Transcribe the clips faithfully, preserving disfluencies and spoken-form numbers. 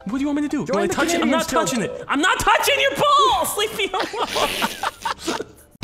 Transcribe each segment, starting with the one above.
What do you want me to do? Join do I the touch it? I'm not Canadians, touching it. I'm not touching your balls. Leave me alone.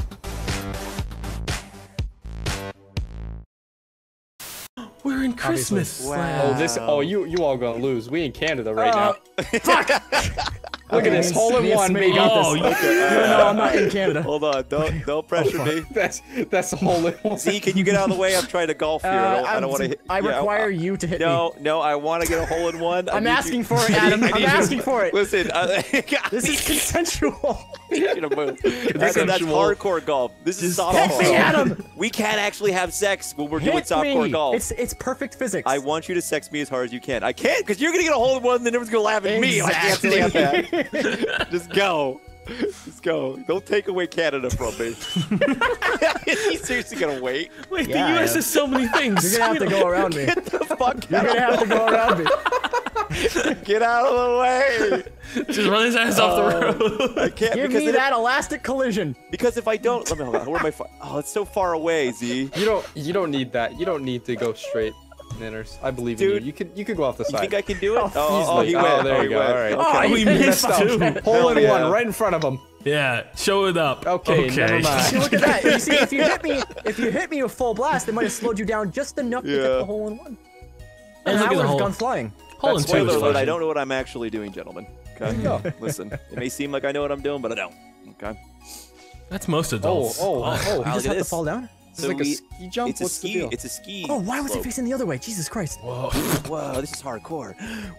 We're in Christmas. Wow. Oh, this. Oh, you you all gonna lose. We in Canada right Uh, now. Fuck! Look at this hole in one, baby. Oh, No, no, I'm not in Canada. Hold on, don't don't pressure me. That's that's a hole in one. Z, can you get out of the way? I'm trying to golf here. Uh, I don't, I I'm- don't want to hit. I yeah, require uh, you to hit No, me. no, I want to get a hole in one. I I'm need asking you- for it, Adam. I I'm need you- asking for it. Listen, uh, This is consensual. you know, move. That's, that's Consensual. hardcore golf. This is Just softcore. hit me, Adam. We can't actually have sex when we're doing Hit softcore me. golf. It's it's perfect physics. I want you to sex me as hard as you can. I can't, because you're gonna get a hole in one, and then everyone's gonna laugh at me. I can't stand that. Just go. Just go. Don't take away Canada from me. He's seriously gonna wait. Wait, Yeah, the U S yeah. is so many things. You're gonna have to go around me. Get the fuck You're out. gonna have to go around me. Get out of the way. Just run his ass off the road. I can't Give because me it- that elastic collision. Because if I don't, let me hold on. Where am I? Oh, it's so far away, Z. You don't you don't need that. You don't need to go straight, Nanners. I believe in Dude. you. You could you could go off the You side. think I can do it? Oh, Oh, oh, he easily. went. Oh, there oh, you he go. went. All right. Okay. Oh, we missed two. Hole in Hell one yeah. right in front of him. Yeah, show it up. Okay, never mind. See, look at that. You see, if you hit me, if you hit me with full blast, it might have slowed you down just enough to Yeah. get the hole in one. And Look I at the would have hole. gone flying. Hole in That's two is Spoiler alert, fine. I don't know what I'm actually doing, gentlemen. Okay? No. Listen, it may seem like I know what I'm doing, but I don't. Okay? That's most Oh, adults. oh, oh. You Wow, just look have at to this. fall down. This So is like a we- ski jump. It's a What's the ski. deal? It's a ski. Oh, why was it slope. facing the other way? Jesus Christ. Whoa. Whoa, this is hardcore.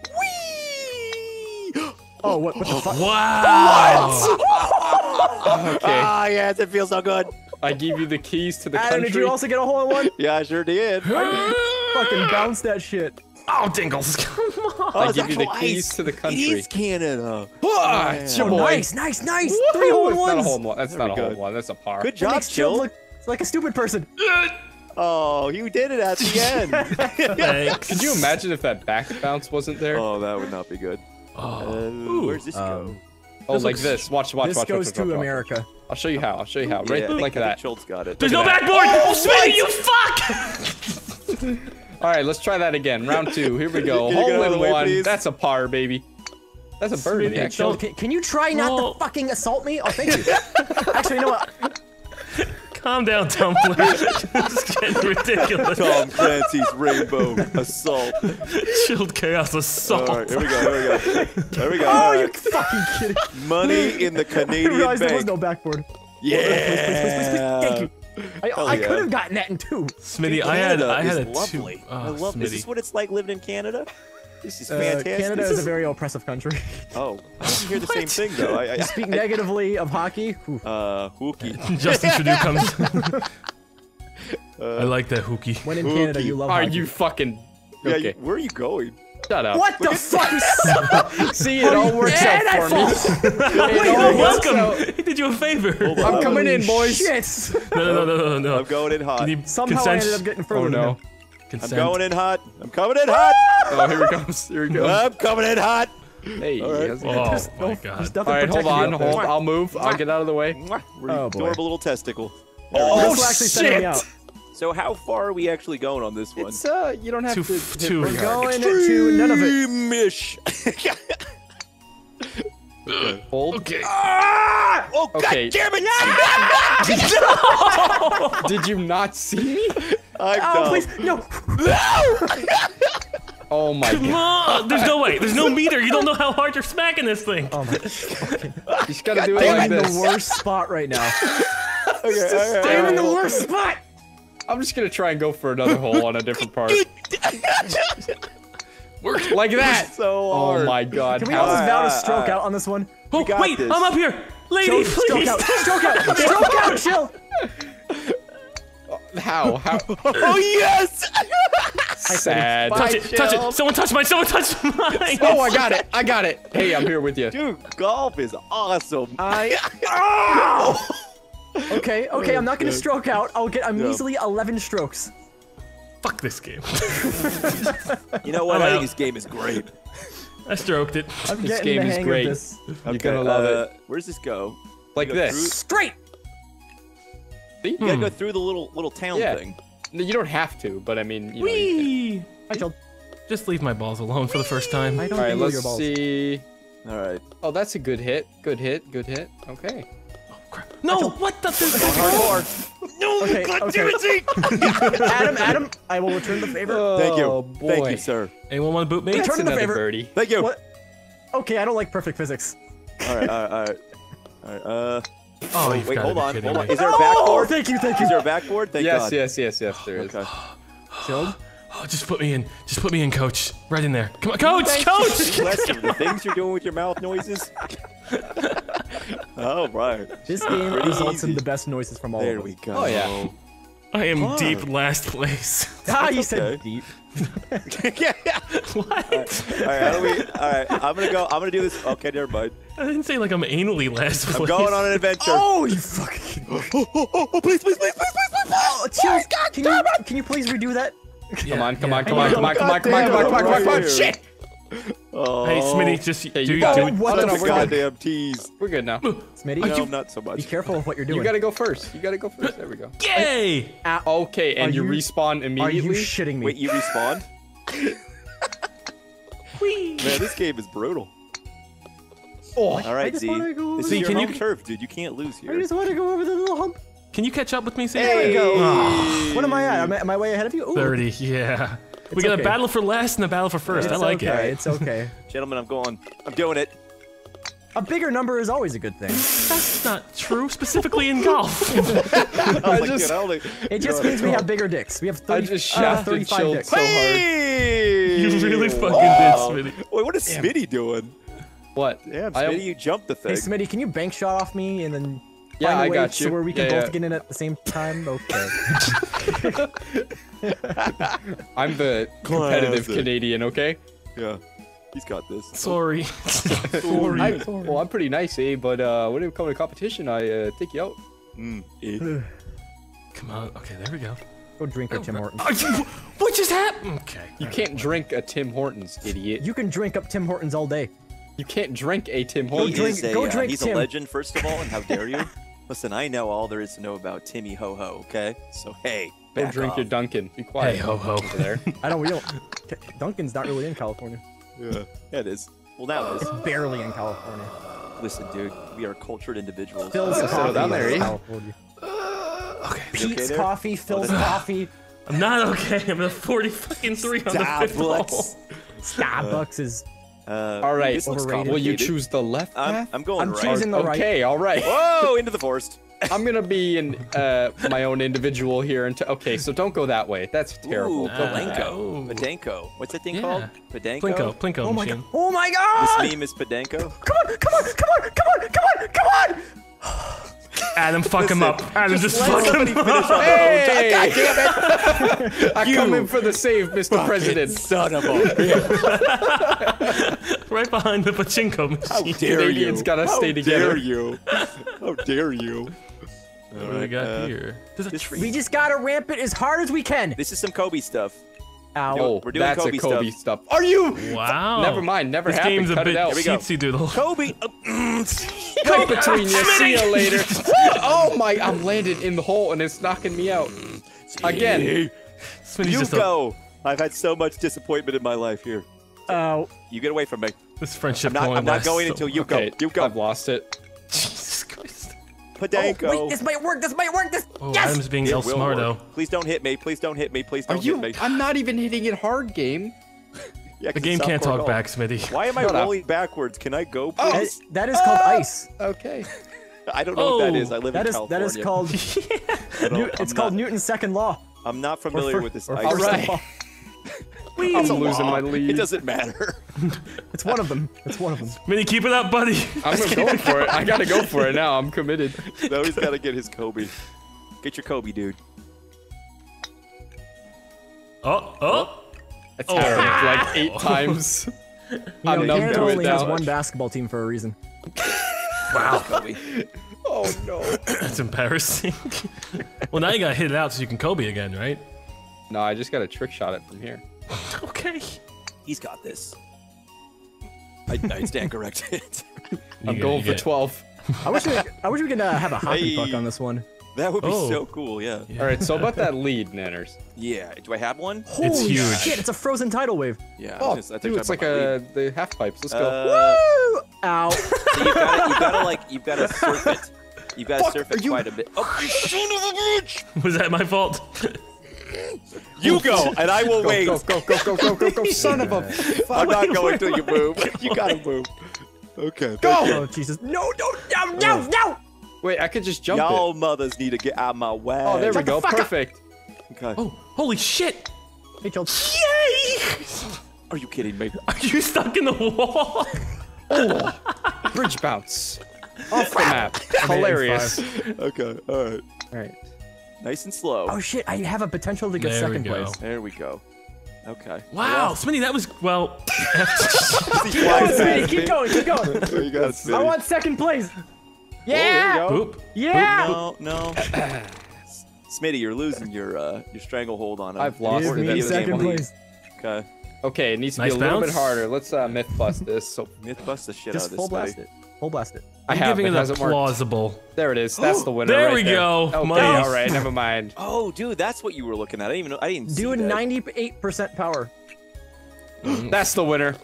Whee! Oh, what, what the fuck? Wow. Okay. Ah, yes, it feels so good. I give you the keys to the Adam, country. did you also get a hole in one? Yeah, I sure did. Fucking bounce that shit. Oh, Dingles, come on. Oh, I it's give you the actual keys ice. to the country. It is Canada. Ah, Man. it's your Oh, boy. nice, nice, nice. Woohoo! Three hole in It's not a ones. hole in one. That's There not we a hole go. in one. That's a par. Good That job, makes Jill Jill. look like a stupid person. Oh, you did it at the end. Thanks. Could you imagine if that back bounce wasn't there? Oh, that would not be good. Oh. Uh, where's this Um, go? oh, this like looks- this. Watch, watch, this watch, goes watch, to watch, watch, watch. America. I'll show you how. I'll show you how. Right Yeah, I think- like I think that. Schultz got it. There's Look no at that. backboard. Oh, Smitty, you fuck. All right, let's try that again. Round two. Here we go. Can you get out Hole of the in way, one. please? That's a par, baby. That's a birdie. Smitty, actually. don't- Can, can you try not Oh. to fucking assault me? Oh, thank you. Actually, you know what? Calm down, Tumbler. It's getting ridiculous. Tom Clancy's Rainbow Assault. Chilled Chaos Assault. All right, here we go. Here we go. There we go. Oh, All you right. fucking kidding. Money in the I didn't Canadian realize there was bank. no backboard. Yeah. Please, please, please, please. Thank you. I, Hell I yeah. could have gotten that in two. Smitty, I had, Canada I had is a lovely. two. Oh, I love this. Is Smitty. this what it's like living in Canada? This is Uh, fantastic. Canada This is a very oppressive country. Oh, I didn't hear the same thing though. I, I, Speak negatively of hockey. Ooh. uh, hooky. Justin Trudeau comes. Uh, I like that hooky. When in Canada, you love Are hockey. you fucking? yeah, Okay. you, where are you going? Shut up. What the fuck? See, it all works And I out for me. fall. It You're all works welcome. out. He did you a favor. on. I'm coming in, boys. Shit. No, no, no, no, no, no. I'm going in hot. You need Somehow consent. I ended up getting further Oh than no. him. I'm Consent. going in hot. I'm coming in hot. Oh, here it comes. Here it goes. I'm coming in hot. Hey. All right. how's it Oh going? There's my no- there's god. nothing All right, hold protecting on. you up there. Hold. I'll move. I'll get out of the way. We're Oh, boy. adorable little testicle. Oh, This will actually send me shit. out. So how far are we actually going on this one? It's uh, you don't have Two- to. hit two. pretty We're hard. going to none of it. Extreme-ish. Hold. Okay. Ah! Oh, Okay. God damn it! Did you not see me? I'm Oh, dumb. please, no. Oh my Come god. on. There's no way. There's no meter. You don't know how hard you're smacking this thing. Oh my. You just gotta do it I'm like in this. the worst spot right now. Okay, all right, I'm in the all right. worst spot. I'm just gonna try and go for another hole on a different part. Work. Like that. So hard. Oh my god. Can we how- all just vow to Ah, stroke ah. out on this one? Oh, got wait. this. I'm up here. Lady, Stroke, please. stroke out. Stroke out. Stroke out. Chill. How? How? Oh yes! Sad. Bye, Touch it. Touch Jill. it. Someone touch mine. Someone touch mine. Oh, I got it. I got it. Hey, I'm here with you. Dude, golf is awesome. I. Okay, okay, I'm not gonna stroke out. I'll get a measly eleven strokes. Fuck this game. You know what? I'm I think out. this game is great. I stroked it. I'm This getting game the is hang great. of this. You're gonna love uh, it. Where's this go? Like go this. Straight. See? You gotta go through the little little town Yeah. thing. No, you don't have to, but I mean, you know. you Wee. I told. just leave my balls alone for the first time. I don't All right, think your let's balls. see. All right. Oh, that's a good hit. Good hit. Good hit. Okay. Oh crap! No, what the? Hardcore. No, Okay, God okay. damn it, Zeke! Adam, Adam, I will return the favor. Oh, Thank you. boy. Thank you, sir. Anyone want to boot me? Return That's the another favor. birdie. Thank you. What? Okay, I don't like perfect physics. All right, all right, all right. All right, uh, Oh, wait, you've wait, gotta hold be on, kidding hold on. me. Is there a Oh, backboard? thank you, thank you. Is there a backboard? Thank Yes, God. yes, yes, yes, there is. Okay. Chilled? Oh, just put me in. Just put me in, coach. Right in there. Come on, coach, coach! Lester, the things you're doing with your mouth noises. Oh, right. This game Pretty results easy. in the best noises from all There of we us. go. Oh, yeah. I am Fun. deep last place. Ah, you That's said okay. deep. yeah, yeah. What? All right, how do we? All right, I'm gonna go. I'm gonna do this. Okay, never mind. I didn't say like I'm anally last place. I'm going on an adventure. Oh, you fucking. oh, oh, oh, oh, please, please, please, please, please, please, please. Oh, chill. Can you, can you please redo that? Come on, come yeah. on, come on, come on, come on, come on, come on, come on, come on, come on, shit! Oh. Hey, Smitty, just Hey, do, you got do it. it. What That's the a frick? goddamn tease. We're good now. Smitty, No, you- not so much. be careful of what you're doing. You gotta go first. You gotta go first. There we go. Yay! Okay, and Are you, you- respawn Are you immediately. shitting me? Wait, you respawned? Whee! Man, this game is brutal. Oh, All I right, just Z. wanna go This over is Z, your can you- home turf, dude. You can't lose I here. just want to go over the little hump. Can you catch up with me, Sam? There we go. Ah, What am I at? Am I, am I way ahead of you? Ooh. thirty, yeah. we It's got okay. a battle for last and a battle for first. It's I like okay. it. It's okay. Gentlemen, I'm going. I'm doing it. A bigger number is always a good thing. That's not true, specifically in golf. I Like, just, dude, I only- It just You're means we have bigger dicks. We have I thirty, just uh, shafted thirty-five Chilled dicks. so hard. Hey! You really fucking Wow. did, Smitty. Wait, what is Damn. Smitty doing? What? Damn, I am- Smitty, you jumped the Hey, thing. Smitty, can you bank shot off me and then Yeah, find a I way got you. so where we can Yeah, both yeah. get in at the same time? Okay. Classic. I'm the competitive Canadian, okay? Yeah, he's got this. Sorry. Sorry. I, well, I'm pretty nice, eh? But uh, when it comes to competition, I uh, take you out. Mm, eh. Come on. Okay, there we go. Go drink a Tim Hortons. Are you, what just happened? Okay. You can't drink a Tim Hortons, idiot. You can drink up Tim Hortons all day. You can't drink a Tim He Hortons. drink- is a, go uh, drink he's Tim. a legend, first of all, and how dare you? Listen, I know all there is to know about Timmy Ho Ho, okay? So, hey, Go back drink off. your Dunkin'. Be quiet. Hey, ho, ho. Over there. I don't. We don't. Duncan's not really in California. Yeah, yeah, it is. Well, now it is. Barely in California. Listen, dude, we are cultured individuals. Phil's settle coffee down there, is eh? California. Okay. You okay Pete's there? coffee, Phil's that's- coffee. I'm not okay. I'm at forty fucking three on the fifth hole. Starbucks. Starbucks is. Uh, All right. this looks Overrated. Will you complicated. choose the left I'm, path? I'm going I'm right. choosing the right. Okay, all right. Whoa, into the forest. I'm gonna be in uh, my own individual here. Until okay, so don't go that way. That's terrible. Ooh, Nah. Palenko. Ooh. Padenko. What's that thing Yeah. called? Padenko? Plinko, Plinko Oh my machine. god! Oh my This god! meme is Padenko? Come on! Come on! Come on! Come on! Come on! Come on! Adam, fuck him Listen, up. Adam, just, let fuck somebody him finish up. on their own Hey! time. God damn it! I come in for the save, Mister President. Son of a bitch. Right behind the pachinko How machine. dare you? Canadians gotta How stay together. dare you? How dare you? What do we got uh, here? There's a this- tree. We just gotta ramp it as hard as we can. This is some Kobe stuff. Ow. Oh, We're doing that's Kobe a Kobe stuff. Are you? Wow. Never mind. Never This happened. game's a Cut bit it out. Here we go. cheatsy doodle. Kobe. Right between you. See you later. Oh my! I'm landed in the hole and it's knocking me out. Again. Smitty's You just a- go. I've had so much disappointment in my life here. Oh. You get away from me. this friendship I'm not, going I'm not lasts going so until you Okay, go. You go. I've lost it. Jesus Christ. Padenko. Oh, wait, this might work. This might work. This. Oh, yes. Adam's being It El will Smarto. work. Please don't hit me. Please don't hit me. Please Are don't you? hit me. I'm not even hitting it hard, game. Yeah, 'cause The game it's can't softcore talk golf. back, Smitty. Why am I Shut up. rolling backwards? Can I go, Oh. That, please? that is called ice. Okay. I don't know what that Oh. is. I live That in is California. that is called. I don't- New, it's I'm called not, Newton's second law. I'm not familiar fir- with this. or ice first Alright. law. I'm It's a losing law. my lead. It doesn't matter. It's one of them. It's one of them. Smitty, keep it up, buddy. I'm going for it. I gotta go for it now. I'm committed. Now he's got to get his Kobe. Get your Kobe, dude. Oh, oh. It's Oh. happened like eight times. You I'm know, numb Canada to it only has now. one basketball team for a reason. Wow, Kobe. Oh no. That's embarrassing. Well, now you gotta hit it out so you can Kobe again, right? No, I just got a trick shot it from here. Okay. He's got this. I, I stand corrected. You I'm get- going you for get- twelve. I wish we, I wish we could uh, have a hockey Hey. puck on this one. That would be Oh. so cool, yeah. Yeah. All right, so about that lead, Nanners. Yeah. Do I have one? Holy It's huge. shit! It's a frozen tidal wave. Yeah. Oh, I was just- I think dude, I'm it's like talking about a the half pipes. Let's go. Uh, Woo! Ow! So you've got you gotta like you've got to surf it. You've got to Fuck, surf are it you- quite a bit. Oh, you son of a bitch! Was that my fault? You go, and I will Go, wait. go, go, go, go, go, go, go, son of a I'm fuck. not going till you move. You gotta move. Okay. Go! Oh Jesus! No! No! No! No! No! Wait, I could just jump Y'all it. mothers need to get out of my way. Oh, there we Shut the go. fuck up. Perfect. Okay. Oh, holy shit! Hey, chill. Yay! Are you kidding me? Are you stuck in the wall? Bridge bounce. Off the map. Hilarious. Okay. All right. All right. Nice and slow. Oh shit! I have a potential to get There we second go. place. There we go. Okay. Wow, Smitty, that was well. Keep Keep going, Smitty, keep going, keep going. You got it, I want second place. Yeah. there you go. Boop. Yeah. No, no. Smitty, you're losing your uh, your stranglehold on him. I've lost Give the me video game second lead. place. Okay. Okay, it needs to Nice be a little bounce. bit harder. Let's uh, myth bust this. So Myth bust the shit Just out of full this. blast Smitty. it. Full blast it. I I'm have. giving It it a hasn't worked. plausible. There it is. That's the winner. There right we go. Okay, Nice. all right. Never mind. Oh, dude, that's what you were looking at. I didn't even know. I didn't see Doing that. ninety-eight percent power. That's the winner.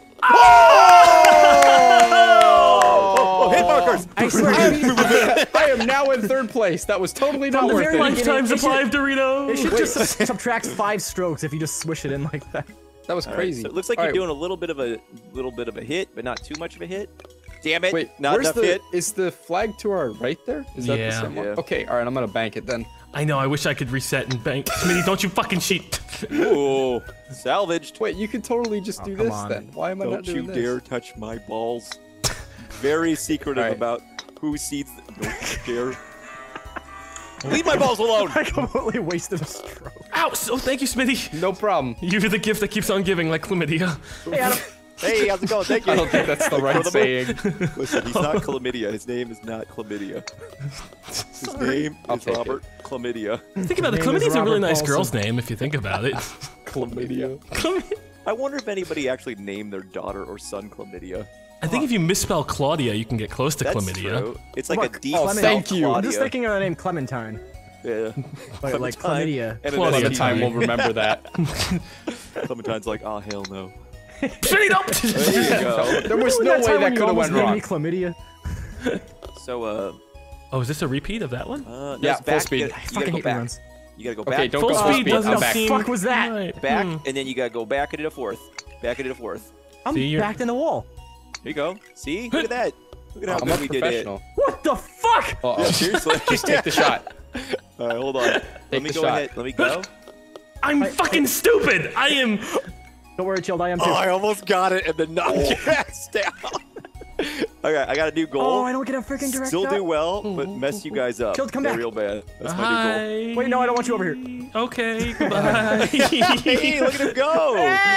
Oh, hit markers. I swear. I am now in third place. That was totally not From the worth very it. beginning- Lifetime it should- supply of Doritos. It should just sub- subtract five strokes if you just swish it in like that. That was All right, crazy. so it looks like All you're right, doing a little bit of a little bit of a hit, but not too much of a hit. Damn it! Wait, not where's enough the hit. is the flag to our right there? Is that Yeah. the same one? Yeah. Okay, all right. I'm gonna bank it then. I know. I wish I could reset and bank. Smitty, don't you fucking cheat. Ooh, salvaged. Wait, you could totally just Oh, do come this on. then. Why am I not Don't doing you this? dare touch my balls. Very secretive All right. about who seeds. Don't you dare. Leave my balls alone. I completely wasted a stroke. Ow! So thank you, Smitty. No problem. You're the gift that keeps on giving, like chlamydia. Hey, Adam. Hey, how's it going? Thank you. I don't think that's the right the saying. Listen, he's not chlamydia. His name is not chlamydia. His name I'll is take Robert Chlamydia. Think about it. name is Chlamydia's a really Robert nice Paulson. girl's name if you think about it. Chlamydia. Chlamydia. I wonder if anybody actually named their daughter or son Chlamydia. I think if you misspell Claudia, you can get close to That's chlamydia. true. It's like Look, a deep oh, South thank you. I'm just Claudia. thinking of the name Clementine. Yeah. But like Clementine chlamydia. and Claudia another Another time Chlamydia. we'll remember that. Clementine's like, oh hell no. Smitty, don't! There you go. There was Remember no that way time that when you could have almost went named wrong. me chlamydia? So uh, Oh, is this a repeat of that one? uh no, Yeah, it's full back. speed. You I gotta, you fucking gotta go hate back. reruns. You gotta go Okay, back. don't Full go full speed speed. doesn't I'm back. seem fuck was that? right. Back, Hmm. and then you gotta go back into the fourth. Back into the fourth. I'm See, you're- backed in the wall. Here you go. See? Look at that. Look at how I'm good a we did it. professional. What the fuck? Uh Yeah, oh. seriously. Just take the shot. All right, hold on. Let Take me the go shot. ahead. Let me go. I'm I- fucking stupid. I am. Don't worry, Chilled. I am too. Oh, I almost got it and then knocked your ass down. Okay, I got a new goal. Oh, I don't get a freaking direct Still shot. do well, but mess you guys up. Chilled, come Yeah, back. real bad. That's my new goal. Hi. Wait, no, I don't want you over here. Okay, goodbye. Hey, look at him go!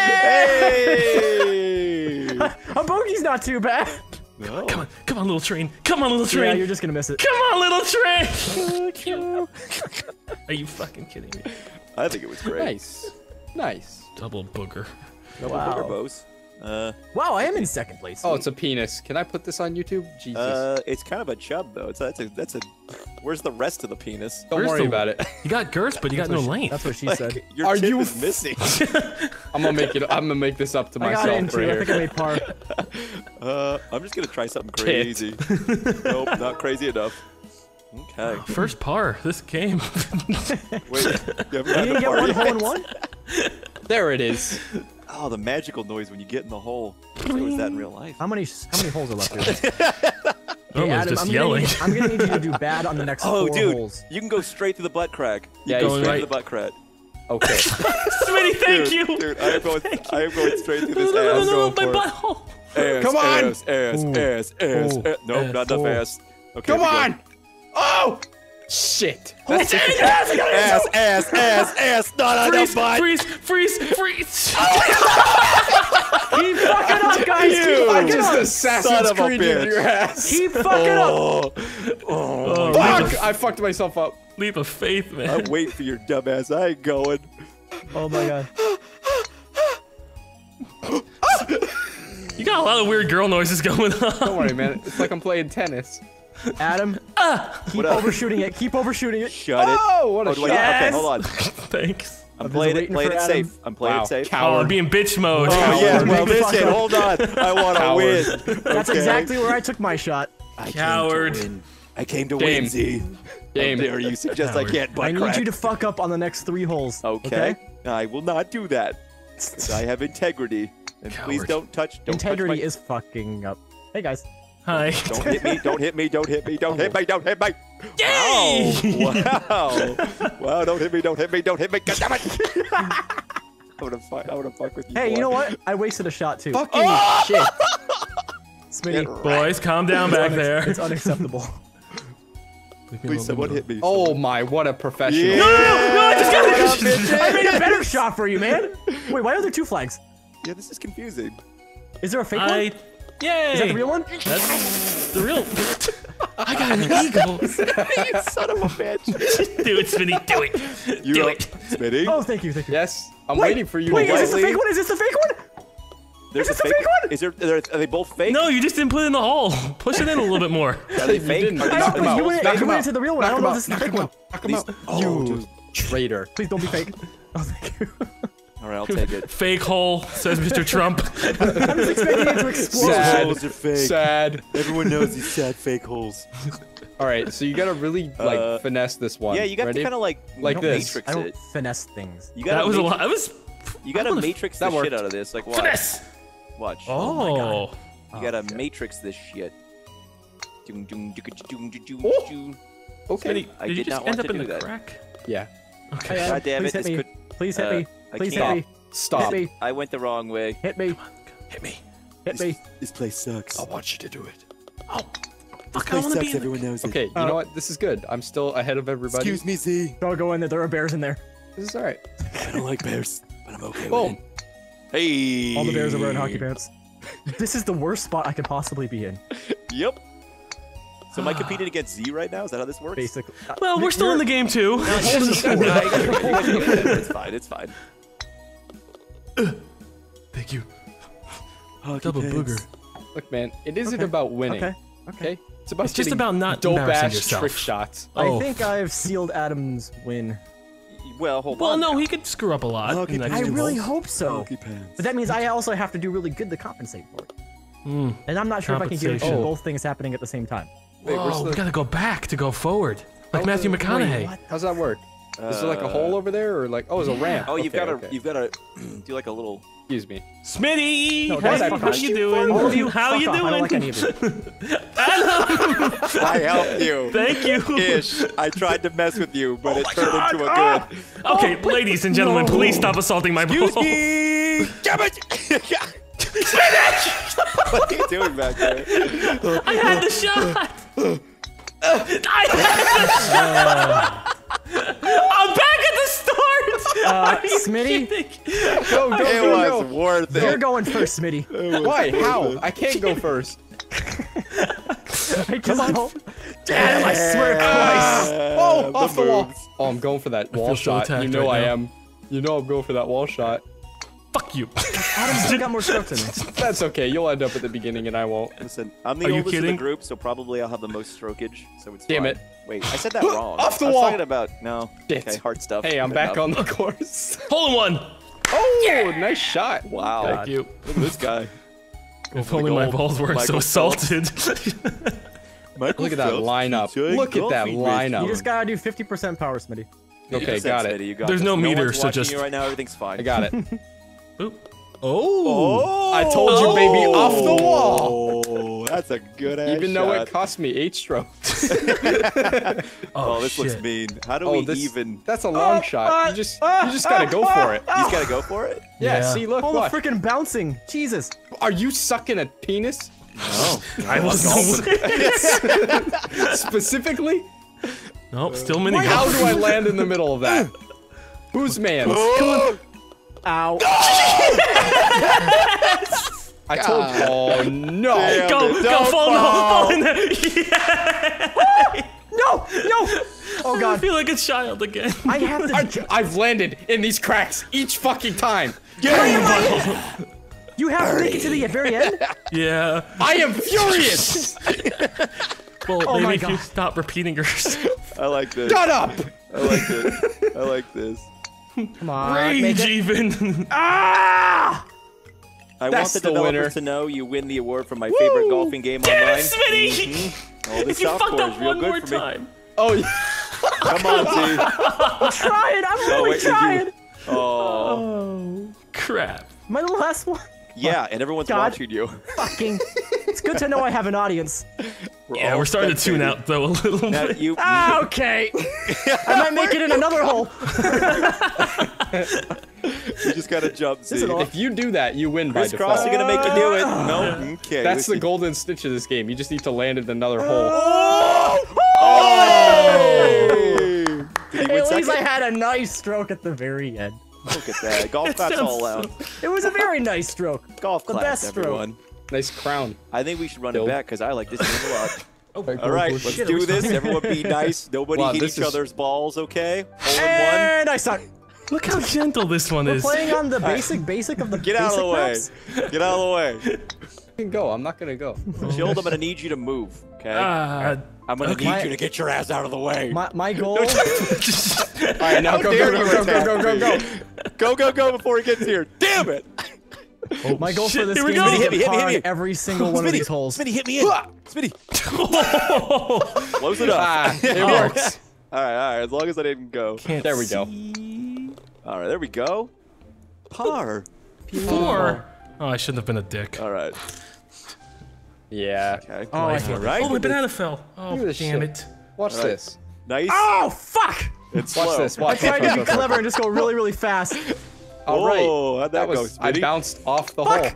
Hey! A bogey's not too bad. No. Come on, come on, little train. Come on, little train. Yeah, you're just gonna miss it. Come on, little train. Are you fucking kidding me? I think it was great. Nice. Nice. Double booger. Double Wow. booger bows. Uh, Wow, I am in second place. Oh, it's a penis. Can I put this on YouTube? Jesus. uh, it's kind of a chub though. It's a, that's a that's a. Where's the rest of the penis? Don't where's worry the- about it. You got girth, but you got no length. That's what she Like, said. your Are tip you is missing. I'm gonna make it. I'm gonna make this up to I got myself into right it. I think I here. made par. uh, I'm just gonna try something Tit. crazy. Nope, not crazy enough. Okay. First par this game. Wait, you haven't You had didn't the get part one yet? hole in one? There it is. Oh, the magical noise when you get in the hole. So is that in real life? How many how many holes are left here? Almost Adam, just I'm yelling. Gonna need, I'm gonna need you to do bad on the next Oh, four dude, holes. you can go straight to the butt crack. You Yeah, can go he's straight right. to the butt crack. Okay. Smitty, thank dude, you. Dude, I am going, I am going straight through No, this no, no, ass. no, no, going my for it. butthole. Ass, Come on! Ass, ass, Ooh. ass, ass, Ooh. ass. Nope, not enough Ooh. ass. Okay, Come we go. on! Oh! Shit. That's It's in difficult. ass, I got it. Ass, ass, ass, ass. Not Freeze, enough butt. freeze, freeze, freeze. Keep fucking up, guys! Keep You. I fucking just up! Assassin's Son of a Creed bitch. your ass. Keep fucking up! Oh, Oh, leap, Fuck! of, I fucked myself up. leap of faith, man. I'm waiting for your dumb ass. I ain't going. Oh my god. You got a lot of weird girl noises going on. Don't worry, man. It's like I'm playing tennis. Adam, Oh, Keep What up? overshooting it. Keep overshooting it. Shut it. Oh, what a Oh, do I- shot. Okay, hold on. Thanks. I'm I'm playing it, waiting playing for it Adam. safe. I'm playing Wow. it safe. Oh, Coward. I'm being bitch mode. Oh, Coward. yeah, well, Make the listen, fuck up. hold on. I want to Coward. win. That's Okay? exactly where I took my shot. I came to Coward. win. I came to Game. win, Z. Game. How dare you suggest I Coward. can't butt I need crack. you to fuck up on the next three holes. Okay. I will not do that. I have integrity. And please Coward. don't touch. Don't Integrity touch my... is fucking up. Hey guys. Hi. Don't hit me. Don't hit me. Don't hit me. Don't hit me. Don't hit me. Yay! Wow. Wow. Wow. Don't hit me. Don't hit me. Don't hit me. God damn it. I'm gonna fuck. I'm gonna fuck with you. Hey, boy. you know what? I wasted a shot too. Fucking Oh! shit. Smitty. Get Boys, calm down back Unex- there. It's unacceptable. Leave me Please, alone. someone hit me. Oh my, what a professional. Yeah. No, no, no, I just got What up, it. bitches? I made a better shot for you, man. Wait, why are there two flags? Yeah, this is confusing. Is there a fake I. one? Yay! Is that the real one? That's the real. I got an eagle. You son of a bitch. Do it, Smitty. Do it. You Do know, it. Smitty. Oh, thank you, thank you. Yes, I'm Wait, waiting for you Wait, to is this the lightly- fake one? Is this the fake one? There's is a this the fake fake one? Is there, are, there? Are they both fake? No, you just didn't put it in the hole. Push it in a little bit more. Are they You fake? didn't. Are I these- know, Knock him but out. you went, Knock you him went out. to the real one. I Knock don't him know out. if this is the Knock fake him one. out. Knock him These- out. Oh, You traitor. Please don't be fake. Oh, thank you. All right, I'll take it. Fake hole, says Mister Trump. I'm just expecting it to explode. Sad. Holes are fake. Sad. Everyone knows these sad fake holes. All right, so you gotta really like Uh, finesse this one. Yeah, you got Ready? to kind of like Like you this. Matrix I don't it. finesse things. You got That was a lot. That was. You got I to wanna- matrix that the worked. shit out of this. Like watch. Finesse. Watch. Oh. You got to matrix this shit. Doom, doom, doom, doom, doom, doom, Oh. doom. Okay. Smitty, I did you did just not end want up to in do the that. crack? Yeah. Okay. Hey, God damn please it! hit This me. could. Please hit uh, me. I Please can't. hit me. Stop. Hit me. I went the wrong way. Hit me. Hit me. Hit me. This place sucks. I want you to do it. Oh. This Fuck, I place want to be sucks. in the... Everyone knows it. Okay, you Uh, know what? This is good. I'm still ahead of everybody. Excuse me, Z. Don't go in there. There are bears in there. This is all right. I don't like bears, but I'm okay Boom. with it. Hey. All the bears are wearing hockey pants. This is the worst spot I could possibly be in. Yep. So am I competing against Z right now? Is that how this works? Basically. Uh, Well, we're still in the game too. No, you guys are- you guys are- It's fine. It's fine. Thank you. Hockey Double pants. booger. Look, man, it isn't Okay. about winning. Okay. Okay. It's about It's just getting about not dope embarrassing ass yourself. trick shots. Oh. I think I've sealed Adam's win. Well, hold Well, on. no, he could screw up a lot. Hockey in the next I two really holes. hope so. Hockey pants. But that means I also have to do really good to compensate for it. Mm. And I'm not sure if I can guarantee Compensation. both things happening at the same time. Wait, where's Whoa, the- we gotta go back to go forward. Like How's Matthew the- McConaughey. what? How's that work? Is there like a Uh, hole over there, or like, oh, it's a ramp? Oh, you've Okay, got to okay. you've got to do like a little. Excuse me. Smitty! No, how guys, you, fuck how off. you doing? All of you, How fuck you off. doing? I don't like any of you. I helped you. Thank you. Ish. I tried to mess with you, but it turned God. into a Ah! good. Okay, ladies and gentlemen, No. please stop assaulting my Excuse ball. me. Damn it! What are you doing back there? I had the shot. I had the shot. I'm back at the start. Uh, Are you Smitty? kidding? Go, go, It go, was go. worth You're it. going first, Smitty. Why? How? I can't go first. I just don't. Damn, I swear to Christ. Oh, the off the wall. moves. Oh, I'm going for that wall feel so shot. You attacked know right I now. am. You know I'm going for that wall shot. Fuck you. Adam still got more strokes than me. That's okay. You'll end up at the beginning, and I won't. Listen, I'm the Are you oldest in kidding? the group, so probably I'll have the most strokage. So it's Damn fine. it. Wait, I said that wrong. Off the I was wall. talking about no. Shit. Okay, hard stuff. Hey, I'm Good back enough. on the course. Hole in one. Oh, nice shot. Wow. Thank you. Look at this guy. If only my goal. balls weren't so Michael assaulted. Michael Look at that Phelps lineup. enjoying Look at that golfing with lineup. You just gotta do fifty percent power, Smitty. Okay, fifty percent got it. steady, you got There's this. no meter, one's so watching just- you right now. Everything's fine. I got it. Boop. Oh. I told you, baby, off the wall. Oh, that's a good ass Even though shot. it cost me eight strokes. Oh, this looks shit. mean. How do Oh, we this, even? that's a long Oh, shot. uh, You just, you just gotta go for it. You just gotta go for it. Yeah, Yeah. see, look, All the what? freaking bouncing. Jesus. Are you sucking a penis? No. I was Specifically? Nope, still mini How golf. do I land in the middle of that? Whose man? Ow. I told you. Oh, no. Damn. Go, Don't go, fall in the hole, fall. fall in there. Yeah. No, no. Oh, I God. feel like a child again. I have to. I, I've landed in these cracks each fucking time. Yeah. You have to make it to the very end? Yeah. I am furious! Well, Oh maybe my if you God. stop repeating yourself. I like this. Shut up! I like this. I like this. Come on. Make Rage it. even. Ah! I That's want the, the developers winner. to know you win the award for my favorite golfing game Damn online. it, Smitty! Mhm. Oh, this If you softcore fucked is up real one good more for me. time. Oh, yeah. Come on, T. I'm trying. I'm really wait, did you- trying. Oh. Oh, crap. Am I the last one? Yeah, and everyone's God. watching you. Fucking. It's good to know I have an audience. Yeah, all we're starting to tune spectating. out though a little Now, bit. you, Ah, okay. I might make it in another hole. you just gotta jump, Z. Is it all- If you do that, you win by Crisscross are default. gonna make you do it. No, okay. That's the listen. golden stitch of this game. You just need to land in another hole. Oh! Did he Hey, win at least I second? had a nice stroke at the very end. Look at that. Golf claps sounds all out. It was a very nice stroke. Golf the claps, best stroke. everyone. Nice crown. I think we should run it Build. back because I like this game a lot. Okay, All right, let's shit, are do we this. starting? Everyone be nice. Nobody Wow, hit this each is- other's balls, okay? Hole in one. And I suck. Look how gentle this one We're is. playing on the basic basic of the Get out of basic the way. maps. Get out of the way. You can go. I'm not gonna go. Shield, I'm gonna need you to move, okay? Ah, I'm gonna okay. need you to get your ass out of the way. My my goal. All right, now How go, dare go, you go, go, attack go, go, go, me. go. Go, go, go before he gets here. Damn it! My goal shit, for this here we game go. is to Hit me, get hit me, par hit on me. every single one of these holes. Smitty, hit me in. Smitty, close it up. Ah, it Oh. works. All right, all right. As long as I didn't go. Can't There we go. see. All right, there we go. Par. Four. Oh, I shouldn't have been a dick. All right. Yeah. Okay. Oh, I hate all right. Oh, my banana fell. Oh, Look at this damn shit. it. Watch All right. this. Nice. Oh fuck! It's Watch slow. this. I Watch. tried watch, to watch, be watch, watch. clever and just go really really fast. All right. Whoa, how'd that, That go, was. I Smitty? bounced off the Fuck. hole.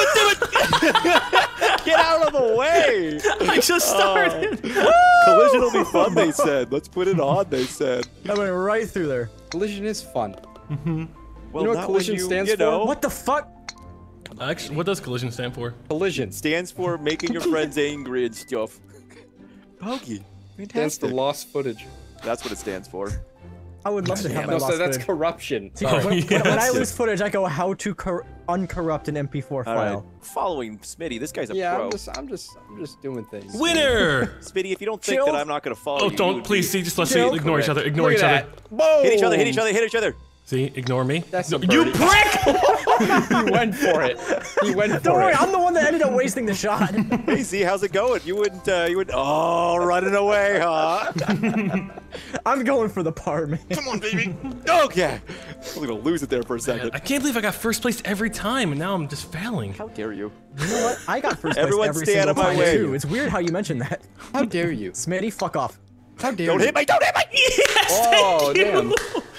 Get out of the way! I just started. Collision will be fun, they said. Let's put it on, they said. I went right through there. Collision is fun. Well, You know what not collision when you, stands you know, for? What the fuck? Actually, what does collision stand for? Collision stands for making your friends angry and stuff. Bogey. stands Fantastic. for lost footage. That's what it stands for. I would love to have my No, lost so that's footage. corruption. See, Sorry. when, yeah, when, when I that's lose footage, I go how to cor uncorrupt an M P four All right. file. Following Smitty, this guy's a Yeah, pro. I'm just, I'm just, I'm just doing things. Winner! Smitty, if you don't think Chill. that I'm not gonna follow Oh, you, you don't would please be- see. Just let's see. Chill. Ignore each other. Ignore Look each at other. that. Boom! Hit each other, hit each other, hit each other. See, ignore me. That's No, a you birdie. prick! He went for it. He went for Don't worry, it. I'm the one that ended up wasting the shot. Hey, Z, how's it going? You wouldn't, uh, you would. Oh, running away, huh? I'm going for the par, man. Come on, baby. Okay. I'm gonna lose it there for a second. I can't believe I got first place every time, and now I'm just failing. How dare you? You know what? I got first place Everyone every stay single out of my time way. too. It's weird how you mentioned that. How dare you? Smitty, fuck off. How dare Don't you? hit me! Don't hit me! Yes, Oh, thank you. damn.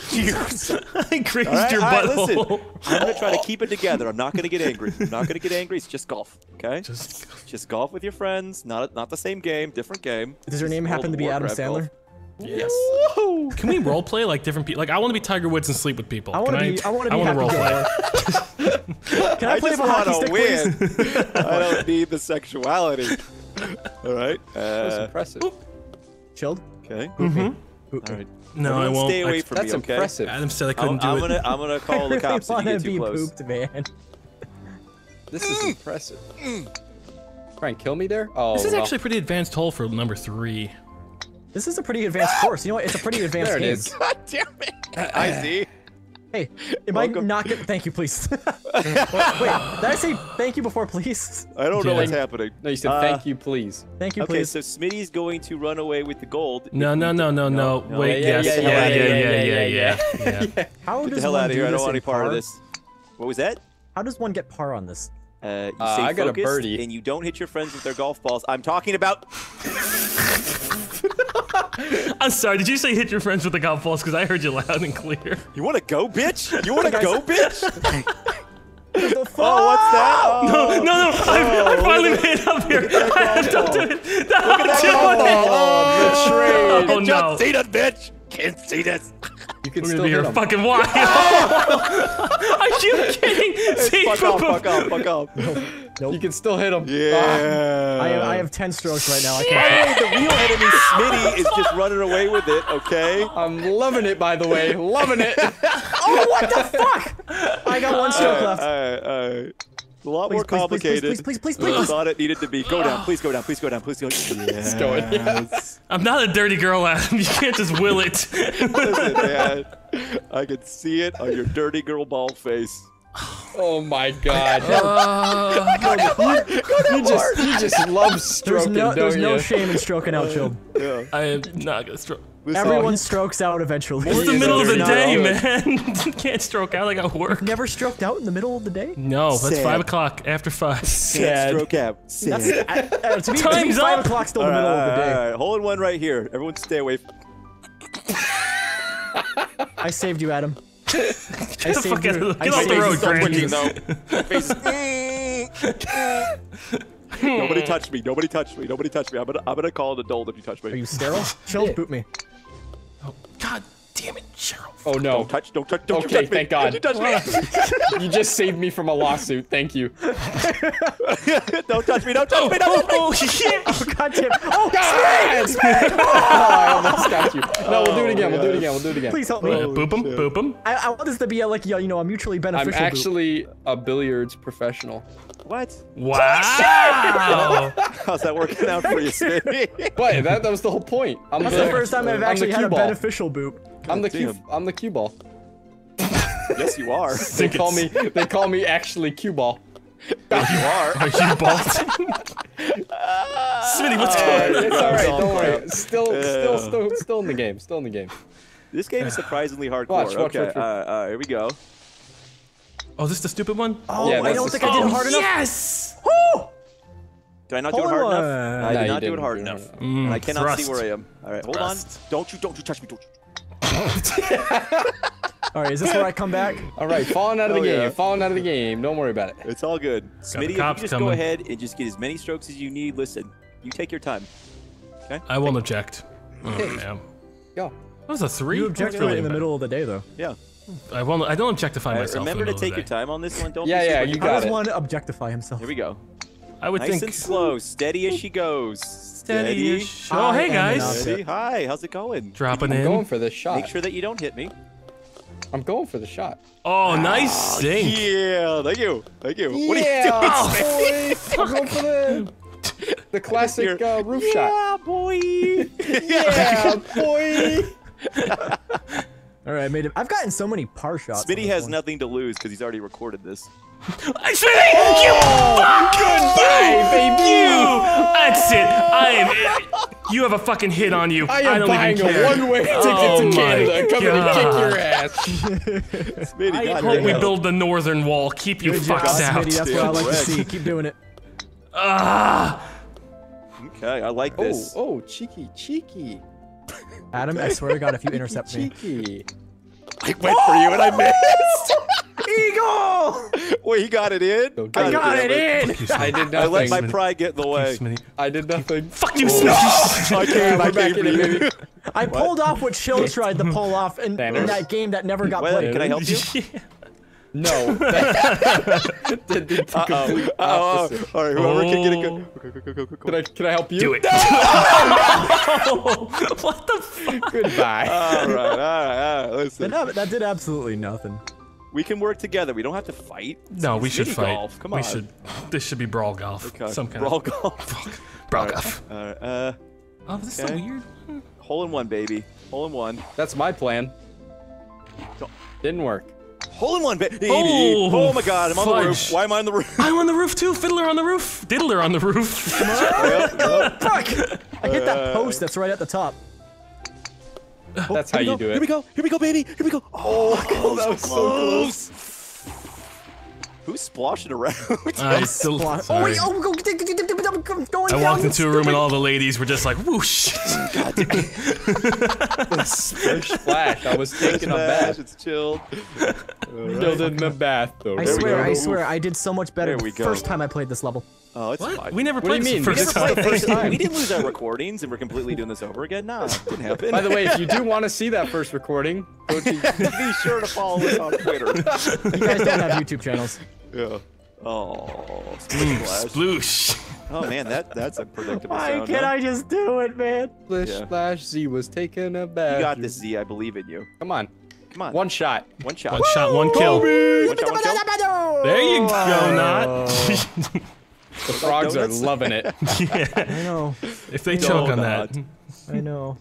I grazed All right, your all right, butthole. listen. I'm gonna try to keep it together. I'm not gonna get angry. I'm not gonna get angry. It's just golf, okay? Just Just golf with your friends. Not not the same game, different game. Does your name Just happen World to be of Adam Warcraft Sandler? golf. yes. Can we role play like different people? Like I want to be Tiger Woods and sleep with people. I want to Can be. I want to I be wanna happy role play. Gilmore. Can I, I play just with a hockey want stick, to please? win. I don't need the sexuality. All right. That's Uh, impressive. Chilled. okay. Mhm. All right. No, I Everyone won't. Stay away I- from That's me, okay? impressive. Adam said I couldn't I'm, do I'm it. gonna I'm gonna call the I cops if you want get to too be close. pooped, man. This is impressive. Try and kill me there? Oh, This is well. actually a pretty advanced hole for number three. This is a pretty advanced course. You know what? It's a pretty advanced There it game. is. God damn it! I see. Hey, am Welcome. I not get? Thank you, please. Wait, wait, did I say thank you before, please? I don't know Yeah. what's happening. No, you said Uh, thank you, please. Thank you, Okay, please. so Smitty's going to run away with the gold. No, If no, we no, do- no, no. no. Wait, Yeah, yes, yeah, yeah, yeah, yeah, yeah, yeah, yeah, yeah, yeah, yeah. How Get does the hell one out of here! do I don't this want in any part of par? this. What was that? How does one get par on this? Uh, you Uh, stay I got a focused birdie. and you don't hit your friends with their golf balls. I'm talking about. I'm sorry. Did you say hit your friends with the golf balls? Because I heard you loud and clear. You want to go, bitch? You want to go, bitch? The fuck? Oh, what's that? Oh, No, no, no! I, I look finally at made it up here. Don't do it! Don't that do golf it! ball. Oh, betrayed. Oh John no! Cena, bitch! Can't see this. You can We're still gonna be hit here him. fucking while. Are you kidding? See, Fuck off! Fuck off! Fuck off! You can still hit him. Yeah. I have, I have ten strokes right now. I By can't. the way, the real enemy, Smitty, is just running away with it. Okay. I'm loving it, by the way. Loving it. Oh, what the fuck? I got one stroke All left. right, all right. A lot Please, more please, please, complicated please, please, please, than I please. thought it needed to be. Go down, please go down, please go down, please go down. Yes. going, yes. I'm not a dirty girl, Adam. You can't just will it. Listen, man. I can see it on your dirty girl bald face. Oh my god. Uh, you, just, you just love There's stroking, no, don't there's no you? shame in stroking out, chilled. Yeah. I am not gonna stroke. Listen, Everyone strokes out eventually. It's the Yeah, middle of the there's day, not- man. Can't stroke out. I got work. Never stroked out in the middle of the day? No, that's Sad. five o'clock after five. Can't Sad. stroke out. That's, Sad. uh, uh, to me, to me, Time's five up. o'clock's still All the right, middle all of the right, day. all right. Hole in one right here. Everyone stay away. From... I saved you, Adam. I Get the saved fuck you. out of the- I get off the saved road, you. Stop Granny. twitching, though. My face is... Nobody touched me. Nobody touched me. Nobody touched me. I'm gonna, I'm gonna call an adult if you touch Are me. you sterile? Chilled, boot me. Oh, God damn it, Cheryl. Oh no. Don't touch. Don't touch. Don't Okay, you touch me. thank God. Don't you touch me. You just saved me from a lawsuit. Thank you. Don't touch me. Don't touch me. Don't touch me. Oh, shit. Oh, God damn. Oh, God! Oh, I almost got you. No, we'll do it again. We'll do it again. We'll do it again. please help me. Uh, boop him, boop him. I, I want this to be a, like, you know, a mutually I'm beneficial boot. actually a billiards professional. What? Wow. How's that working out for you, Smee? But that, that was the whole point. I'm That's the, the first time I've I'm actually the had cue a ball. beneficial boot. I'm the cue. damn. I'm the cue ball. Yes, you are. They call me. They call me actually cue ball. Yes, you are. Are you bald? Smitty, what's going on? It's all right. It's all Don't worry. crap. Still, still, still, still in the game. Still in the game. This game is surprisingly hardcore. Watch, watch, okay, watch, watch. Uh, uh, here we go. Oh, is this the stupid one? Oh, Yeah, I that's don't the think I did it Oh, hard enough. yes! Woo! Did I not do it Hold hard enough? on. I No, did you not do it didn't hard do it enough. hard Mm, And I cannot thrust. see where I am. All right, hold Thrust. on. Don't you, don't you touch me. Don't you. All right, is this where I come back? All right, falling out of the Oh, game. yeah. Falling out of the game. Don't worry about it. It's all good. Smitty, if you cops just go coming. ahead and just get as many strokes as you need. Listen, you take your time. Okay? I won't object. Oh, man. Go. That was a three? You object Really really in the bad. middle of the day, though. Yeah. I won't. I don't objectify All right, myself. remember in the to middle take of your the day. time on this one. Don't Yeah, be yeah, super- you How got does it. one objectify himself? Here we go. I would Nice think and slow, steady as she goes. steady. Steady. Oh, hey I am guys. an Steady. Hi, how's it going? Dropping I'm in. going for this shot. Make sure that you don't hit me. I'm going for the shot. Oh, nice sink. Yeah, thank you. Thank you. What are you Yeah, doing? boy. I'm going for the the classic uh, roof shot. Yeah, boy. Yeah, boy. All right, I made it. I've gotten so many par shots. on Smitty this has one. nothing to lose because he's already recorded this. I Smitty, you Goodbye, baby. You. That's it. I am. You have a fucking hit on you. I am don't buying even a care. one-way ticket Oh to my Canada. Coming to God. kick your ass. Smitty, I God hope damn we it. build the northern wall. Keep you Good job, fucks out. Smitty. That's what I like to Correct. see. Keep doing it. Ah. Okay, I like Oh, this. oh, cheeky, cheeky, Adam, I swear to God, if you intercept me. cheeky. I went for you and I missed. Eagle! Wait, he got it in? Go God get Got damn it in! You, Smitty. I did I let nothing. my pride get in the way. Smitty. I did nothing. Fuck you, Smitty. I came, I We're back came in for it, you. baby. I pulled off what Chill tried to pull off in, in Nanners. that game that never got Well, played. can I help you? Yeah. No. That did the Uh-oh. complete Uh-oh. All opposite. right, whoever can get it. Go, Oh. go, go, go, go, go, go. Can I, can I help you? Do it. Oh, what the fuck? Goodbye. All right, all right, all right. Listen, That, that did absolutely nothing. we can work together. We don't have to fight. No, we It's should fight. Minigolf. Come we on. should. This should be brawl golf. Okay. Some kind Brawl of golf. brawl All right, golf. all right, uh, Oh, this is Okay. so weird. hole in one, baby. Hole in one. That's my plan. Didn't work. Hole in one, ba- baby. Oh, Oh, my God, I'm on the fudge. roof. Why am I on the roof? I'm on the roof too. Fiddler on the roof. Diddler on the roof. Yep, yep. Fuck! I hit that Uh, post that's right at the top. That's how Here we you go, do it. Here we go. Here we go, baby. Here we go. Oh, that was so close. Who's splashing around? I still. Splat- Oh, Sorry. wait, oh, go, go, go, go, go, go, going I down. walked into a room and all the ladies were just like, whoosh. Splish splash. I was taking a Smash, bath. It's chilled. Killed in the bath, though. I There we swear, go. I swear, I did so much better There the we go. first time I played this level. Oh, it's What? fine. We never What do you played mean? this We the first never time. played the first time. We didn't lose our recordings and we're completely doing this over again. No, it didn't happen. By the way, if you do want to see that first recording, go to be sure to follow us on Twitter. You guys don't have YouTube channels. Yeah. Oh, splish splash. Sploosh. Oh man, that that's unpredictable Why sound. can't huh? I just do it, man? Splish Yeah. Splash Z was taking a bath. You got this, Z. I believe in you. Come on. Come on. One shot. One shot. One shot, one kill. One shot, one kill. There you go, Not. The frogs are loving it. Yeah. I know. If they No, choke on not. that. I know.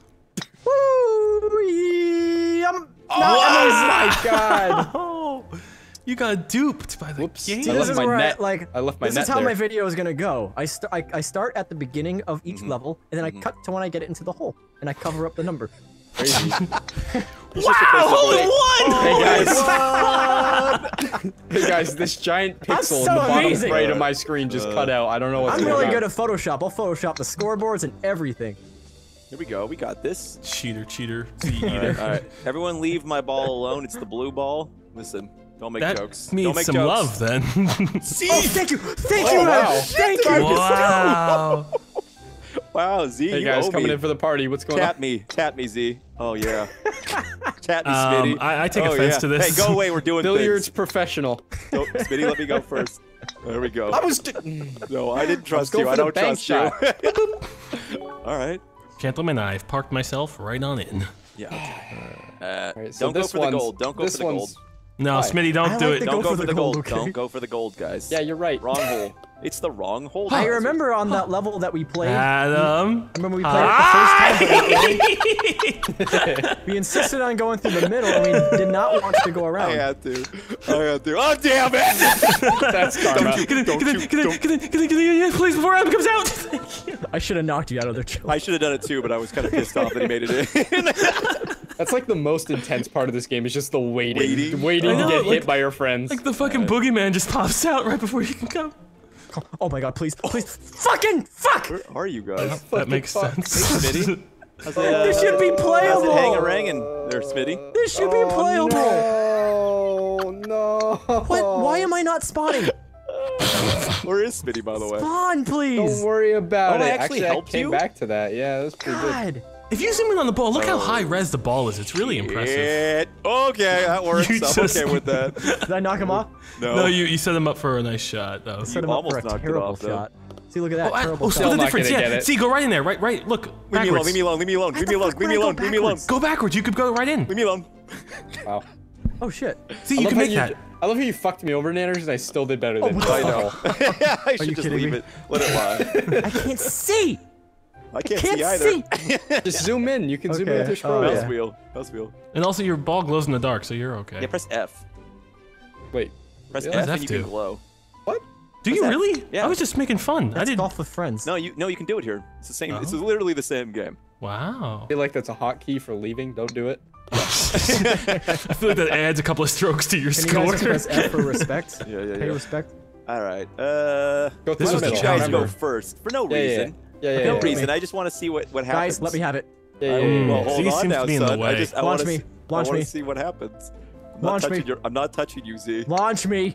Woo! I'm Oh my god. Oh, you got duped by the Whoops. game. I This left is my where net. I, like, I left my this net is how there. my video is gonna go. I, st I, I start at the beginning of each Mhm. level, and then I Mhm. cut to when I get into the hole, and I cover up the number. Crazy. Wow, hole in one! Hey guys. Hey guys, this giant That's pixel in so the bottom amazing. right of my screen just Uh, cut out. I don't know what's I'm going really on. good at Photoshop. I'll Photoshop the scoreboards and everything. Here we go. We got this. Cheater, cheater, Z All eater. right, all right. Everyone leave my ball alone. It's the blue ball. Listen, don't make That jokes. needs Don't make some jokes. love, then. See? Oh, thank you, thank Oh, you, wow. man. Thank you. Wow. Wow, Z, Hey you guys, owe coming me. in for the party. What's going Tap on? me, tap me, Z. Oh yeah. Tap me, Um, Smitty. I- I take oh, offense yeah. to this. Hey, go away. We're doing Billiards things. professional. Go, Smitty, let me go first. There we go. I was. No, I didn't trust going you. for I the don't bank trust you. All right. Gentlemen, I've parked myself right on in. Yeah. Okay. Uh, Alright, so don't go this for the one's- gold. Don't go this for the gold. one's- No, Why? Smitty, don't I do like it. the Don't go go for the gold. okay? Don't go for the gold, guys. Yeah, you're right. Wrong hole. It's the wrong hole. I guys. remember on that level that we played. Adam. I remember we played it the first time. We insisted on going through the middle, and we did not want to go I around. had to. I had to. Oh, damn it! That's karma. Get in, Don't get in, you- get in, don't- get in, get in, get in, yeah, please, before Adam comes out. Thank you. I should have knocked you out of there, Joe. I should have done it too, but I was kind of pissed off that he made it in. That's like the most intense part of this game. Is just the waiting, Waiting? waiting I to know, get like- hit by your friends. Like the fucking boogeyman just pops out right before you can come. Oh my god, please, please, fucking fuck! Where are you guys? That makes fuck. sense. Hey, Smitty. How's it, uh, This should be How's playable. it hang a rangin' there, Smitty? This should be playable. Oh no! What? Why am I not spawning? Where is Smitty, by the way? Spawn, please. Don't worry about Oh, I it. actually I helped came you? back to that. Yeah, that's pretty good. God. If you zoom in on the ball, look how Oh. high res the ball is. It's really impressive. Shit. Okay, that works. You I'm just- okay with that. Did I knock him off? No. No, you, you set him up for a nice shot, though. Set him up for almost a knocked it terrible off, though. shot. See, look at that Oh, I, terrible oh, shot. split the not difference. gonna Yeah. get it. See, go right in there. Right, right. Look. Leave me alone. Backwards. Leave me alone. Leave me alone. Leave me the alone. fuck Leave me would I alone. go Leave me alone. backwards? Go backwards. You could go right in. Leave me alone. Wow. Oh shit. See, I you love can how make that. I love how you fucked me over, Nanners, and I still did better than what you. I know. I you should just kidding leave me? it. Let it lie. I can't see. I can't, Can't see either. see. Just zoom in. You can zoom in Okay. with your scroll. Oh, Mouse yeah. wheel. Mouse wheel. And also, your ball glows in the dark, so you're okay. Yeah, press F. Wait. Press Really? F What and does you F can do? glow. What? Do you that? really? Yeah. I was just making fun. I That's did. golf with friends. No, you no, you can do it here. It's the same. It's Oh. literally the same game. Wow. I feel like that's a hotkey for leaving. Don't do it. I feel like that adds a couple of strokes to your Can you score. guys press F for respect? Yeah, yeah, Pay yeah. respect. All right. Uh, Go This through was the the you middle. guys challenger. go first for no Yeah, yeah, reason. Yeah, yeah, For yeah. no yeah. reason. I just want to see what what happens. Guys, let me have it. Yeah, I- yeah, yeah, well, yeah. hold Z on seems now, to be in the son. I way. just I Launch wanna me. s- Launch I want me. to see what happens. I'm not Launch touching me. your. I'm not touching you, Z. Launch me.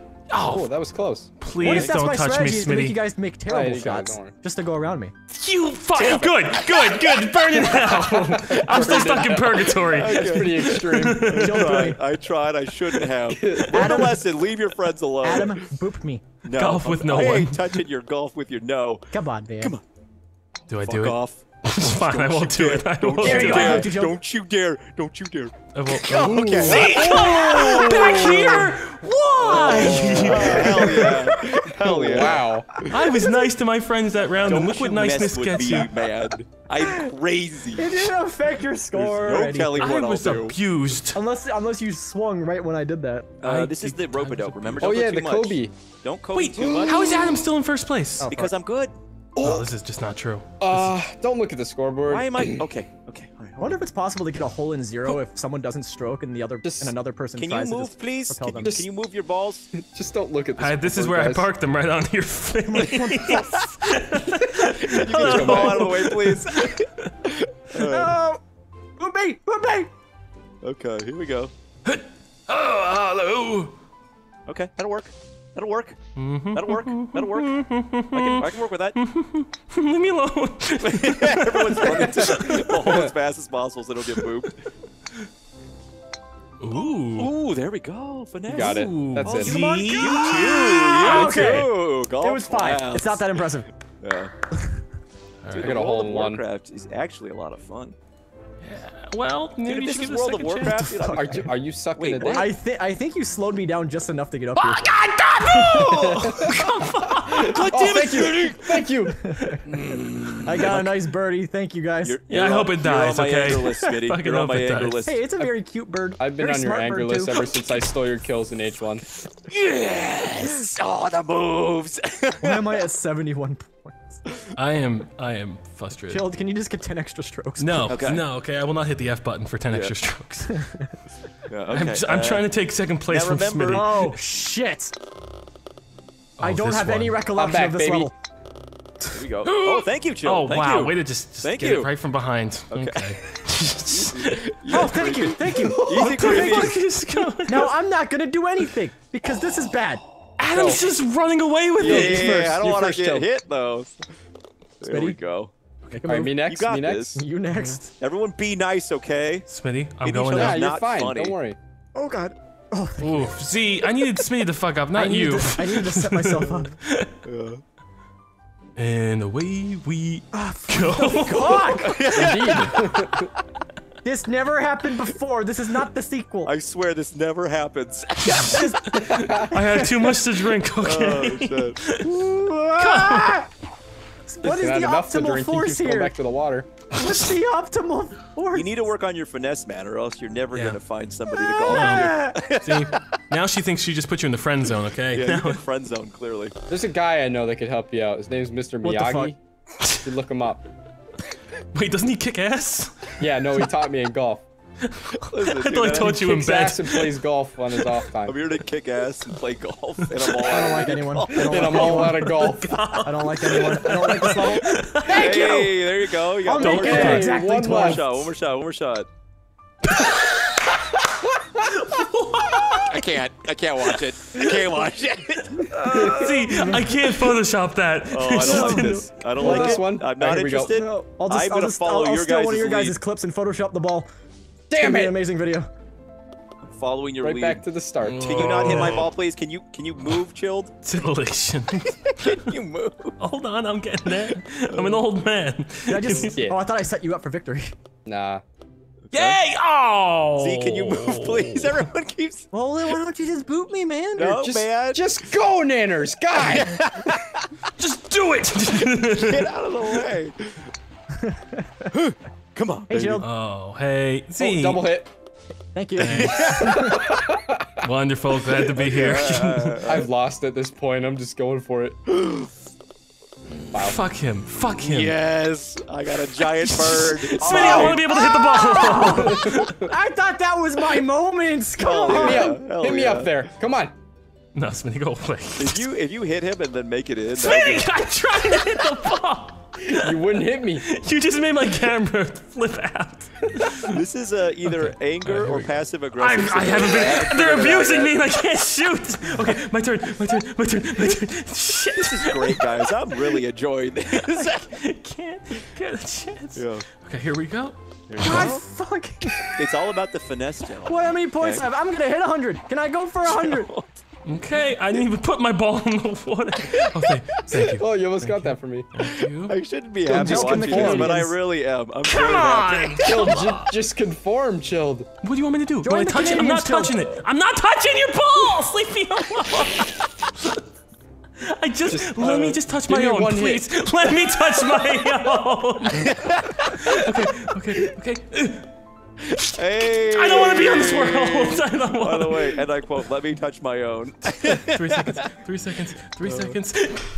Oh, Oh, that was close. What please if that's don't my touch me, strategy is to make you Smitty. guys make Alright, terrible you got it, shots don't worry. just to go around me? You fucking good, good, good. Burn it out. I'm still stuck in purgatory. That's pretty extreme. Don't do tried. me. I tried. I shouldn't have. Learn a lesson. Leave your friends alone. Adam, boop me. no, Golf with I'm- no I one. ain't touching your golf with your no. Come on, man. Come on. Do I Fuck do it? off. Fine, I won't do it. I Don't won't you There do you it. go. I dare. hope you don't. Don't you dare. Don't you dare. I won't. Okay. See? Oh, back here? Why? Hell yeah. Hell yeah. Wow. I was nice to my friends that round, Don't and look what you niceness mess with gets me, you. man. I'm crazy. It didn't affect your score. There's or no anything. telling I what I'll was do. abused. Unless unless you swung right when I did that. Uh, I this is the think I was rope-a-dope. Remember? Oh Don't go yeah, too the much. Kobe. Don't Kobe Wait, too much. how is Adam still in first place? Oh. Because I'm good. Oh, this is just not true. Uh, don't look at the scoreboard. Why am I? Okay. Okay. All right. I wonder if it's possible to get a hole in zero if someone doesn't stroke and the other Just- and another person Can you tries to move, just please? propel Can you, them. can you move your balls? Just don't look at the Uh, this is scoreboard, where I guys. parked them, right onto your face. Can you get your ball out of the way, please? No! Move me! Move me! Okay. Here we go. Oh, hello. Okay. That'll work. That'll work. Mhm. That'll work. That'll work. I can. I can work with that. Leave me alone. Everyone's running to the the hole as fast as possible so they don't get booped. Ooh. Ooh, there we go. Finesse. You got it. Ooh. That's Oh, it. come on, You go. too. You Okay. too. Golf It was fine. class. It's not that impressive. Yeah. All Dude, I got a the hole World in of one. Warcraft is actually a lot of fun. Well, maybe Dude, you if should this give is it a World of second chance. Warcraft, dude, I'm- Are you, are you sucking Wait, it what? in? I think I think you slowed me down just enough to get up Oh, here. God, God, no! Come on! God Oh, damn it! thank you. Thank you. I got a nice birdie. Thank you guys. You're, Yeah, I you're hope on- it dies, You're on my okay? anger list, Smitty. Fucking You're on hope my it anger dies. list. Hey, it's a very cute bird. I've been Very on your smart anger bird, list too. ever since I stole your kills in H one. Yes! Oh, the moves! Why am I at seventy-one points? I am, I am frustrated. Chilled, can you just get ten extra strokes? No, Okay. no, okay, I will not hit the F button for ten extra strokes. Yeah, okay. I'm, I'm uh, trying to take second place now from remember- Smitty. Oh shit! Oh, I don't this have any one. recollection back, of this baby. level. Here we go. Oh, thank you, Chill. Oh thank wow, you. way to just Thank get you. it right from behind. Okay. Oh, thank you, thank you. Easy, What the fuck Creepy. is going Now I'm not gonna do anything because this is bad. Adam's just running away with Yeah, it. yeah, first, yeah, I don't you want to first, get Chill. hit, though. There we Smitty? go. Okay, All right, me next. You got me next. this. You next. Everyone be nice, okay? Smitty, I'm Maybe going you Yeah, now. should- you're not fine. funny. Don't worry. Oh god. Oh, thank Oof. See, I needed Smitty to fuck up, I not needed you. To, I needed to set myself up. And away we Ah, go. fuck! Indeed. This never happened before. This is not the sequel. I swear this never happens. I had too much to drink, oh, okay? shit. Ah! What It's is not the enough to optimal drink. You force just go here? back to the water. What's the optimal force? You need to work on your finesse, man, or else you're never Yeah. going to find somebody to golf with. Ah! See, now she thinks she just put you in the friend zone, okay? Yeah, Now- you're in friend zone, clearly. There's a guy I know that could help you out. His name's Mister What the Miyagi. You look him up. Wait, doesn't he kick ass? Yeah, no, he taught me in golf. Listen, I dude, thought I I- taught you in Kicks bed. ass and plays golf on his off I'm time. here to kick ass and play golf, and I'm all I don't like anyone. I don't And like I'm all anyone. out of golf. I don't like anyone. I don't like this level. Thank you! Hey, there you go. You got I'll one make more it shot. Hey, exactly one One more twelve. shot, one more shot, one more shot. I can't. I can't watch it. I can't watch it. See, I can't Photoshop that. Oh, I don't like this. I don't Well, like this it. one? I'm Alright, not here we go. interested. No, I'll just, I'm I'll gonna just, follow I'll, I'll your steal guys' one of your lead. guys' clips and Photoshop the ball. Damn It'll be an it! amazing video. Following your Right lead. back to the start. Can you not hit my ball, please? Can you can you move, Chilled? Titillation. Can you move? Hold on, I'm getting there. I'm an old man. Did I just? Yeah. Oh, I thought I set you up for victory. Nah. Yay! Oh! Z, can you move, please? Everyone keeps. Well, then why don't you just boot me, man? No, Just, man. just go, Nanners, guy! Just do it! Get out of the way. Come on. Hey, baby. Jill. Oh, hey. Oh, Z. double hit. Thank you. Wonderful, glad to be here. I've lost at this point. I'm just going for it. Fuck him. Fuck him. Yes, I got a giant bird. It's Smitty, I mine. want to be able to hit the ball. I thought that was my moments. Come Hell on. Hit me yeah. up. Hell Hit me yeah. up there. Come on. No, Smitty, go away. If you if you hit him and then make it in, that would Smitty, I'm trying to hit the ball. You wouldn't hit me. You just made my camera flip out. be- this is uh, either anger or passive aggressive. I'm, I haven't been. They're abusing me and I can't shoot. Okay, my turn. My turn. My turn. My turn. Shit. This is great, guys. I'm really enjoying this. Can't get a chance. Yeah. Okay, here we go. God, fuck. It's all about the finesse, Jill. What? How many points? Okay. I have? I'm gonna hit one hundred. Can I go for one hundred? Okay, I didn't even put my ball in the water. Okay, thank you. Oh, you almost got that for me. Thank you. I shouldn't be happy just watching conform. this, but I really am. I'm Come very happy. on! Chilled, j- just conform, Chilled. What do you want me to do? Join Will I the touch it? I'm not Canadians, touching it. I'm not touching your ball. Leave me alone. I just, Just, let uh, me just touch give my me own, one please. Let me touch my own. okay, okay, okay. Hey! I don't want to be on this world. I don't By want the way, and I quote, let me touch my own. Three seconds. Three seconds. Three seconds.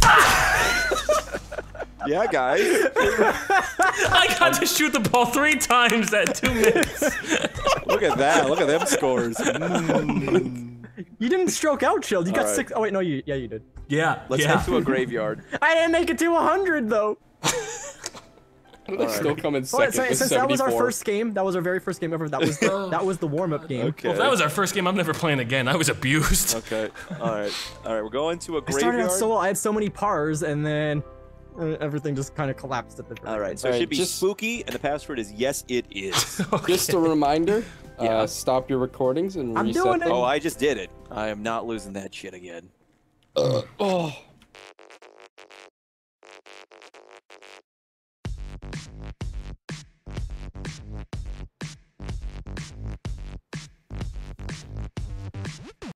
Yeah, guys. I got to shoot the ball three times at two minutes. Look at that. Look at them scores. Mm. You didn't stroke out, Shield. You got right. six. Oh wait, no, you. Yeah, you did. Yeah. Let's yeah. head to a graveyard. I didn't make it to one hundred though. They still come in Well, second since with since that was our seventy-four. first game, that was our very first game ever. That was the, that was the warm-up game. Okay. Well, if that was our first game, I'm never playing again. I was abused. Okay. All right. All right. We're going to a I started graveyard. out so well. I had so many pars, and then uh, everything just kind of collapsed at the. All right. So All it right, should be just- spooky, and the password is yes, it is. Just a reminder, Yeah. uh, stop your recordings and I'm reset doing them. it. Oh, I just did it. I am not losing that shit again. Oh.